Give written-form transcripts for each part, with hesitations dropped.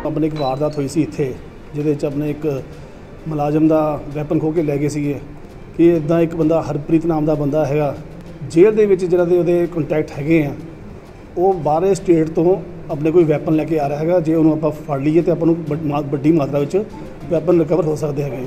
अपने एक वारदात हुई सी इत्थे जिहदे च अपने एक मुलाजम का वैपन खो के लै गए सीगे कि इदां एक बंदा हरप्रीत नाम का बंदा हैगा जेल दे विच जिहड़ा दे उहदे कंटैक्ट हैगे आ वो बाहरे स्टेट तो अपने कोई वैपन लैके आ रहा हैगा। जे उहनूं आपां फड़ लईए तो आपां नूं वड्डी मात्रा विच वैपन रिकवर हो सकते हैगे।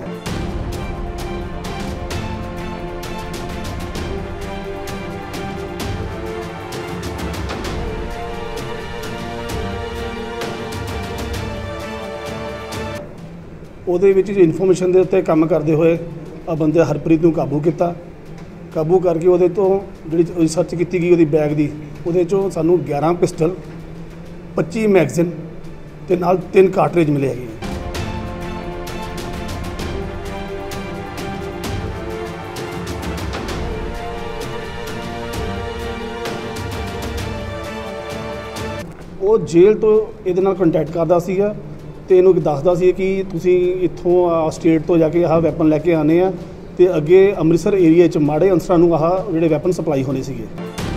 ਉਹਦੇ ਵਿੱਚ ਇਨਫੋਰਮੇਸ਼ਨ ਦੇ ਉੱਤੇ ਕੰਮ ਕਰਦੇ ਹੋਏ ਆ ਬੰਦੇ ਹਰਪ੍ਰੀਤ ਨੂੰ ਕਾਬੂ ਕਰਕੇ ਉਹਦੇ ਤੋਂ ਜਿਹੜੀ ਸਰਚ ਕੀਤੀ ਗਈ ਉਹਦੀ ਬੈਗ ਦੀ ਉਹਦੇ ਚੋਂ ਸਾਨੂੰ 11 ਪਿਸਟਲ 25 ਮੈਗਜ਼ੀਨ ਤੇ ਨਾਲ 3 ਕਾਰਟ੍ਰਿਜ ਮਿਲੇ ਹੈਗੇ। ਉਹ ਜੇਲ੍ਹ ਤੋਂ ਇਹਦੇ ਨਾਲ ਕੰਟੈਕਟ ਕਰਦਾ ਸੀਗਾ ਤੇ ਇਹਨੂੰ ਦੱਸਦਾ ਸੀ ਕਿ ਤੁਸੀਂ ਇੱਥੋਂ ਸਟੇਟ ਤੋਂ ਜਾ ਕੇ ਆਹ ਵੈਪਨ ਲੈ ਕੇ ਆਨੇ ਆ ਤੇ ਅੱਗੇ ਅੰਮ੍ਰਿਤਸਰ ਏਰੀਆ 'ਚ ਮਾੜੇ ਅਨਸਰਾਂ ਨੂੰ ਆਹ ਜਿਹੜੇ ਵੈਪਨ ਸਪਲਾਈ ਹੋਣੇ ਸੀਗੇ।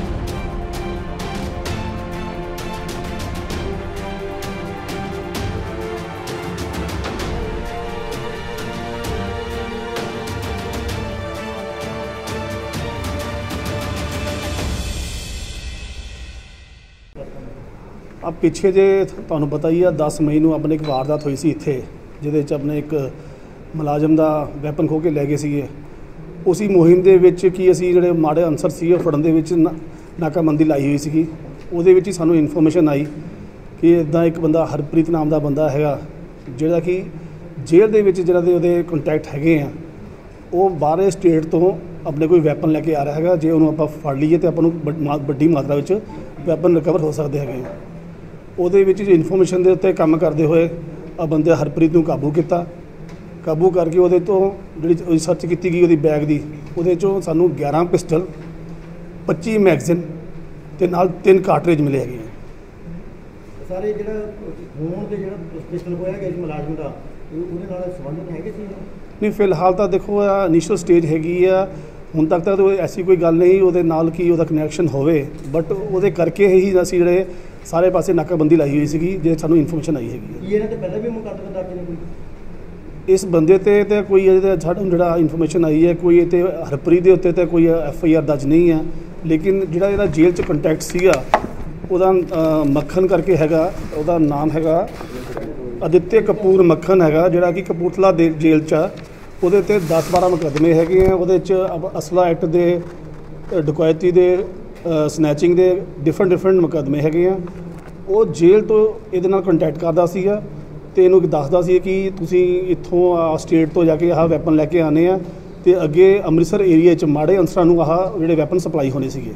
अब पिछे जे तुहानूं पता ही है 10 मई नूं अपने एक वारदात हुई सी इत्थे जिहदे च अपने एक मुलाजम का वैपन खो के लै गए सीगे। उसी मुहिम दे विच कि असीं जिहड़े माड़े अनसर सी फड़न दे विच नाकाबंदी लाई हुई सीगी। उहदे विच ही सानूं इन्फॉर्मेशन आई कि इदां एक बंदा हरप्रीत नाम का बंदा हैगा जिहड़ा कि जेल दे विच जिहड़ा दे उहदे कंटैक्ट हैगे आ वो बाहरे स्टेट तो अपने कोई वैपन लैके आ रहा हैगा। जे उहनूं आपां फड़ लईए तो आपां नूं वड्डी मात्रा विच वैपन रिकवर हो सकते हैगे। ਉਹਦੇ ਵਿੱਚ ਇਨਫੋਰਮੇਸ਼ਨ ਦੇ ਉੱਤੇ ਕੰਮ ਕਰਦੇ ਹੋਏ ਆ ਬੰਦੇ ਹਰਪ੍ਰੀਤ ਨੂੰ ਕਾਬੂ ਕਰਕੇ ਉਹਦੇ ਤੋਂ ਜਿਹੜੀ ਸਰਚ ਕੀਤੀ ਗਈ ਉਹਦੀ ਬੈਗ ਦੀ ਉਹਦੇ ਚੋਂ ਸਾਨੂੰ 11 ਪਿਸਟਲ 25 ਮੈਗਜ਼ੀਨ ਤੇ ਨਾਲ 3 ਕਾਰਟ੍ਰਿਜ ਮਿਲੇ ਹੈਗੇ। ਸਾਰੇ ਜਿਹੜਾ ਫੋਨ ਤੇ ਜਿਹੜਾ ਪਿਸਟਲ ਹੋਇਆ ਗਿਆ ਸੀ ਮੁਲਾਜ਼ਮ ਦਾ ਉਹਦੇ ਨਾਲ ਸੰਬੰਧਿਤ ਹੈਗੇ ਸੀ? ਨਹੀਂ, ਫਿਲਹਾਲ ਤਾਂ ਦੇਖੋ ਇਨੀਸ਼ੀਅਲ ਸਟੇਜ ਹੈਗੀ ਆ, ਹੁਣ ਤੱਕ ਤਾਂ ਐਸੀ ਕੋਈ ਗੱਲ ਨਹੀਂ ਉਹਦੇ ਨਾਲ ਕੀ ਉਹਦਾ ਕਨੈਕਸ਼ਨ ਹੋਵੇ, ਬਟ ਉਹਦੇ ਕਰਕੇ ਹੀ ਅਸੀਂ ਜਿਹੜੇ ਸਾਰੇ ਪਾਸੇ ਨਾਕਾਬੰਦੀ ਲਾਈ ਹੋਈ ਸੀਗੀ ਜੇ ਸਾਨੂੰ ਇਨਫੋਰਮੇਸ਼ਨ ਆਈ ਹੈਗੀ। ਇਹਨਾਂ ਤੇ ਪਹਿਲਾਂ ਵੀ ਮੁਕੱਦਮਾ ਦਰਜ ਨਹੀਂ ਕੋਈ ਇਸ ਬੰਦੇ ਤੇ ਤਾਂ ਕੋਈ ਸਾਨੂੰ ਜਿਹੜਾ ਇਨਫੋਰਮੇਸ਼ਨ ਆਈ ਹੈ ਕੋਈ ਤੇ ਹਰਪ੍ਰੀਤ ਦੇ ਉੱਤੇ ਤਾਂ ਕੋਈ FIR ਦਰਜ ਨਹੀਂ ਹੈ, ਲੇਕਿਨ ਜਿਹੜਾ ਇਹਦਾ ਜੇਲ੍ਹ 'ਚ ਕੰਟੈਕਟ ਸੀਗਾ ਉਹਦਾ ਮੱਖਣ ਕਰਕੇ ਹੈਗਾ, ਉਹਦਾ ਨਾਮ ਹੈਗਾ ਅਦਿੱਤਿਆ ਕਪੂਰ ਮੱਖਣ ਹੈਗਾ ਜਿਹੜਾ ਕਿ ਕਪੂਰਥਲਾ ਦੇ ਜੇਲ੍ਹ 'ਚ ਆ। ਉਹਦੇ ਤੇ 10-12 ਮੁਕੱਦਮੇ ਹੈਗੇ ਆ। ਉਹਦੇ 'ਚ ਅਸਲਾ ਐਕਟ ਦੇ, ਡਕੈਤੀ ਦੇ, ਸਨੈਚਿੰਗ ਦੇ ਡਿਫਰੈਂਟ ਮੁਕੱਦਮੇ ਹੈਗੇ ਆ। ਉਹ ਜੇਲ੍ਹ ਤੋਂ ਇਹਦੇ ਨਾਲ ਕੰਟੈਕਟ ਕਰਦਾ ਸੀਗਾ ਤੇ ਇਹਨੂੰ ਦੱਸਦਾ ਸੀ ਕਿ ਤੁਸੀਂ ਇੱਥੋਂ ਸਟੇਟ ਤੋਂ ਜਾ ਕੇ ਆਹ ਵੈਪਨ ਲੈ ਕੇ ਆਨੇ ਆ ਤੇ ਅੱਗੇ ਅੰਮ੍ਰਿਤਸਰ ਏਰੀਆ 'ਚ ਮਾੜੇ ਅਨਸਰਾਂ ਨੂੰ ਆਹ ਜਿਹੜੇ ਵੈਪਨ ਸਪਲਾਈ ਹੋਣੇ ਸੀਗੇ।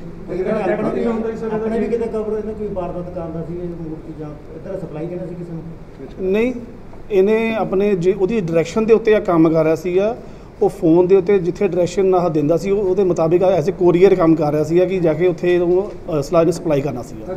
ਆਪਣੇ ਵੀ ਕਿਤੇ ਕਵਰ ਇਹਨਾਂ ਕੋਈ ਵਾਰਦਾਤ ਕਰਦਾ ਸੀ ਜਾਂ ਇੱਧਰ ਸਪਲਾਈ ਕਰਨਾ ਸੀ ਕਿਸੇ ਨੂੰ? ਨਹੀਂ, ਇਹਨੇ ਆਪਣੇ ਜੇ ਉਹਦੀ ਡਾਇਰੈਕਸ਼ਨ ਦੇ ਉੱਤੇ ਆ ਕੰਮ ਕਰ ਰਿਹਾ ਸੀਗਾ। ਉਹ ਫੋਨ ਦੇ ਉੱਤੇ ਜਿੱਥੇ ਡਾਇਰੈਕਸ਼ਨ ਆਹ ਦਿੰਦਾ ਸੀ ਉਹਦੇ ਮੁਤਾਬਿਕ ਐਸੇ ਕੋਰੀਅਰ ਕੰਮ ਕਰ ਰਿਹਾ ਸੀਗਾ ਕਿ ਜਾ ਕੇ ਉੱਥੇ ਉਹ ਅਸਲਾ ਨੂੰ ਸਪਲਾਈ ਕਰਨਾ ਸੀਗਾ।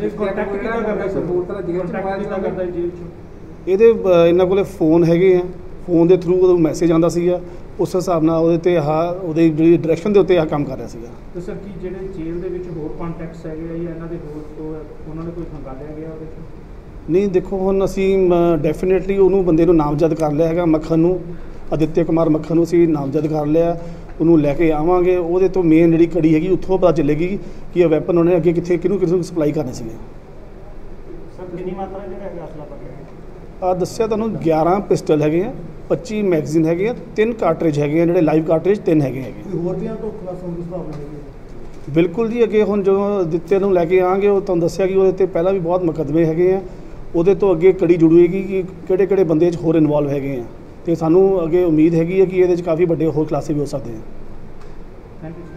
ਇਹਦੇ ਇਹਨਾਂ ਕੋਲੇ ਫੋਨ ਹੈਗੇ ਆ, ਫੋਨ ਦੇ ਥਰੂ ਉਹਨੂੰ ਮੈਸੇਜ ਆਉਂਦਾ ਸੀਗਾ, ਉਸ ਹਿਸਾਬ ਨਾਲ ਉਹਦੇ ਤੇ ਉਹਦੇ ਜਿਹੜੀ ਡਾਇਰੈਕਸ਼ਨ ਦੇ ਉੱਤੇ ਕੰਮ ਕਰ ਰਿਹਾ ਸੀਗਾ। ਤੇ ਸਰ ਕੀ ਜਿਹੜੇ ਜੇਲ੍ਹ ਦੇ ਵਿੱਚ ਹੋਰ ਕੰਟੈਕਟਸ ਹੈਗੇ ਆ ਜਾਂ ਇਹਨਾਂ ਦੇ ਹੋਰ ਉਹਨਾਂ ਨੇ ਕੋਈ ਸੰਭਾਲਿਆ ਗਿਆ ਉਹਦੇ 'ਚ? ਨਹੀਂ, ਦੇਖੋ ਹੁਣ ਅਸੀਂ ਡੈਫੀਨੇਟਲੀ ਉਹਨੂੰ ਬੰਦੇ ਨੂੰ ਨਾਮਜ਼ਦ ਕਰ ਲਿਆ ਹੈਗਾ, ਮੱਖਣ ਨੂੰ, ਅਦਿੱਤਿਆ ਕੁਮਾਰ ਮੱਖਣ ਨੂੰ ਅਸੀਂ ਨਾਮਜ਼ਦ ਕਰ ਲਿਆ। ਉਹਨੂੰ ਲੈ ਕੇ ਆਵਾਂਗੇ, ਉਹਦੇ ਤੋਂ ਮੇਨ ਜਿਹੜੀ ਕੜੀ ਹੈਗੀ ਉੱਥੋਂ ਪਤਾ ਚੱਲੇਗੀ ਕਿ ਇਹ ਵੈਪਨ ਉਹਨੇ ਅੱਗੇ ਕਿਹਨੂੰ ਸਪਲਾਈ ਕਰਨੇ ਸੀਗੇ। ਸਰ ਕਿੰਨੀ ਮਾਤਰਾ ਜਿਹੜਾ ਹੈਗਾ ਅਸਲਾ ਪਕੜਿਆ? ਦੱਸਿਆ ਤੁਹਾਨੂੰ 11 ਪਿਸਟਲ ਹੈਗੇ ਆ, 25 ਮੈਗਜ਼ੀਨ ਹੈਗੇ ਆ, 3 ਕਾਰਟ੍ਰਿਜ ਹੈਗੇ ਆ, ਜਿਹੜੇ ਲਾਈਵ ਕਾਰਟ੍ਰਿਜ 3 ਹੈਗੇ। ਹੋਰ ਵੀ ਤੋਂ ਖੁਲਾਸਾ ਹੋਣ ਦੀ ਸੰਭਾਵਨਾ ਹੈਗੀ? ਬਿਲਕੁਲ ਜੀ, ਅੱਗੇ ਹੁਣ ਜਦੋਂ ਦਿੱਤੇ ਨੂੰ ਲੈ ਕੇ ਆਵਾਂਗੇ ਉਹ ਤੁਹਾਨੂੰ ਦੱਸਿਆ ਕਿ ਉਹਦੇ 'ਤੇ ਪਹਿਲਾਂ ਵੀ ਬਹੁਤ ਮੁਕੱਦਮੇ ਹੈਗੇ ਆ। ਉਹਦੇ ਤੋਂ ਅੱਗੇ ਕੜੀ ਜੁੜੇਗੀ ਕਿ ਕਿਹੜੇ ਬੰਦੇ 'ਚ ਹੋਰ ਇਨਵੋਲਵ ਹੈਗੇ ਆ ਤੇ ਸਾਨੂੰ ਅੱਗੇ ਉਮੀਦ ਹੈਗੀ ਹੈ ਕਿ ਇਹਦੇ 'ਚ ਕਾਫੀ ਵੱਡੇ ਹੋਰ ਖੁਲਾਸੇ ਵੀ ਹੋ ਸਕਦੇ ਆ। Thank you.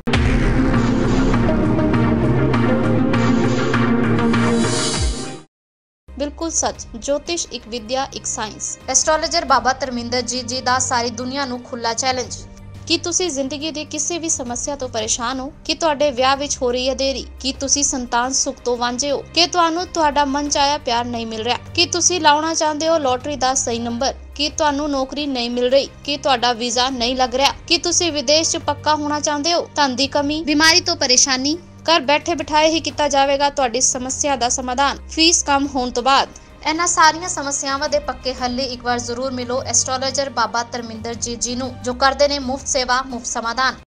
बिल्कुल सच, ज्योतिष एक विद्या एक साइंस। एस्ट्रोलॉजर बाबा धर्मिंदर जी ਦਾ ਸਾਰੀ ਦੁਨੀਆ ਨੂੰ ਖੁੱਲਾ ਚੈਲੰਜ। ਕੀ ਤੁਸੀਂ ਜ਼ਿੰਦਗੀ ਦੀ ਕਿਸੇ ਵੀ ਸਮੱਸਿਆ ਤੋਂ ਪਰੇਸ਼ਾਨ ਹੋ? ਕਿ ਤੁਹਾਡੇ ਵਿਆਹ ਵਿੱਚ ਹੋ ਰਹੀ ਹੈ ਦੇਰੀ? ਕੀ ਤੁਸੀਂ ਸੰਤਾਨ ਸੁੱਖ ਤੋਂ ਵਾਂਝੇ ਹੋ? ਕਿ ਤੁਹਾਨੂੰ ਤੁਹਾਡਾ ਮਨ ਚਾਹਿਆ ਪਿਆਰ ਨਹੀਂ ਮਿਲ ਰਿਹਾ? ਕਿ ਤੁਸੀਂ ਲਾਉਣਾ ਚਾਹੁੰਦੇ ਹੋ ਲੋਟਰੀ ਦਾ ਸਹੀ ਨੰਬਰ? ਕਿ ਤੁਹਾਨੂੰ ਨੌਕਰੀ ਨਹੀਂ ਮਿਲ ਰਹੀ? ਕਿ ਤੁਹਾਡਾ ਵੀਜ਼ਾ ਨਹੀਂ ਲੱਗ ਰਿਹਾ? ਕਿ ਤੁਸੀਂ ਵਿਦੇਸ਼ 'ਚ ਪੱਕਾ ਹੋਣਾ ਚਾਹੁੰਦੇ ਹੋ? ਧਨ ਦੀ ਕਮੀ, ਬਿਮਾਰੀ ਤੋਂ ਪਰੇਸ਼ਾਨੀ? ਘਰ ਬੈਠੇ ਬਿਠਾਏ ਹੀ ਕੀਤਾ ਜਾਵੇਗਾ ਤੁਹਾਡੀ ਸਮੱਸਿਆ ਦਾ ਸਮਾਧਾਨ। ਫੀਸ ਕਮ ਹੋਣ ਤੋਂ ਬਾਅਦ ਇਹਨਾਂ ਸਾਰੀਆਂ ਸਮੱਸਿਆਵਾਂ ਦੇ ਪੱਕੇ ਹੱਲ ਲਈ ਇੱਕ ਵਾਰ ਜ਼ਰੂਰ ਮਿਲੋ ਐਸਟ੍ਰੋਲੋਜਰ ਬਾਬਾ ਧਰਮਿੰਦਰ ਜੀ ਨੂੰ, ਜੋ ਕਰਦੇ ਨੇ ਮੁਫਤ ਸੇਵਾ, ਮੁਫਤ ਸਮਾਧਾਨ।